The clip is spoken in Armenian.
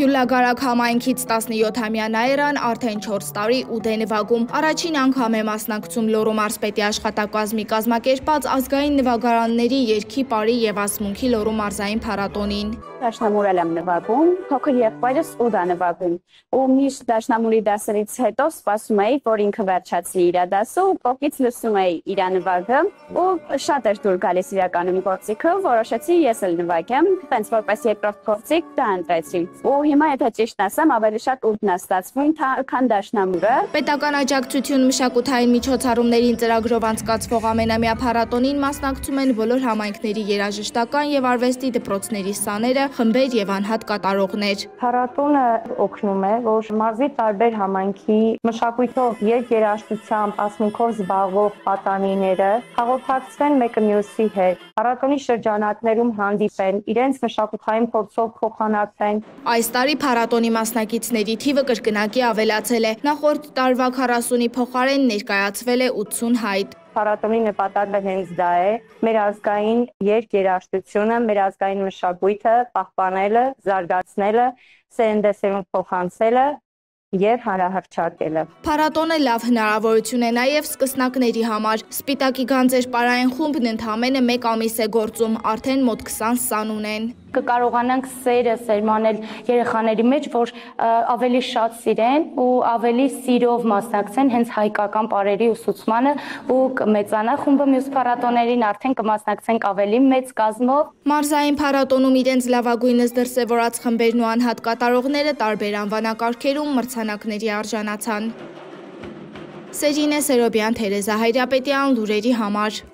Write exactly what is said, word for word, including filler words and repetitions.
Գյուլագարակ համայնքից տասնյոթամյա Նաիրան արդեն չորս տարի ուտ է նվագում։ Առաջին անգամ է մասնակցում Լոռու մարզպետի աշխատակազմի կազմակերպած ազգային նվագարանների երգի, պարի և ասմունքի Լոռու մարզային փառատոնին։ Դաշնամուրել եմ նվագում, փոքր եղբայրս ուտ է նվագում։ Ու միշտ դաշնամուրի դասերից հետո սպասում էի, որ ինքը վերջացրի իր դասը ու կողքից լսում էի իր նվագը ու շատ էր դուր գալիս իրականում գործիքը, որոշեցի ես էլ նվագեմ, տենց որպես երկրորդ գործիք դա ընտրեցի։ Ու հիմա եթե ճիշտ ասեմ, ավելի շատ ուտն է ստացվում, քան դաշնամուրը։ Պետական աջակցություն մշակութային միջոցառումներին ծրագրով անցկացվող ամենամյա փառատոնին մասնակցում են բոլոր համայնքների երաժշտական եւ արվեստի դպրոցների սաները, խմբեր եւ անհատ կատարողներ։ Փառատոնը օգնում է, որ մարզի տարբեր համայնքի մշակույթով, երաժշտությամբ, ասմունքով զբաղվող պատանիները հաղորդակցվեն մեկը մյուսի հետ։ Փառատոնի շրջանակներում հանդիպեն, իրենց մշակութային փորձով փոխանակվեն։ Այս տարի փառատոնի մասնակիցների թիվը կրկնակի ավելացել է։ Նախորդ տարվա քառասունի փոխարեն ներկայացվել է ութսուն հայտ։ Փառատոնի նպատակը հենց դա է՝ մեր ազգային երգերաշտությունը, մեր ազգային մշակույթը պահպանելը, զարգացնելը, սերնդեսերունդ փոխանցելը եւ հանրահռչակելը։ Փառատոնը լավ հնարավորություն է նաեւ սկսնակների համար։ Սպիտակի գանձեր պարային խումբն ընդամենը մեկ ամիս է գործում, արդեն մոտ քսան սան ունեն։ Կկարողանանք սերը սերմանել երեխաների մեջ, որ ավելի շատ սիրեն ու ավելի սիրով մասնակցեն հենց հայկական պարերի ուսուցմանը ու կմեծանա խումբը մյուս փառատոներին, արդեն կմասնակցենք ավելի մեծ կազմով։ Մարզային փառատոնում իրենց լավագույնս դրսևորած խմբերն ու անհատ կատարողները տարբեր անվանակարգերում մրցանակների արժանացան։ Սերինե Սերոբյան, Թերեզա Հայրապետյան, լուրերի համար։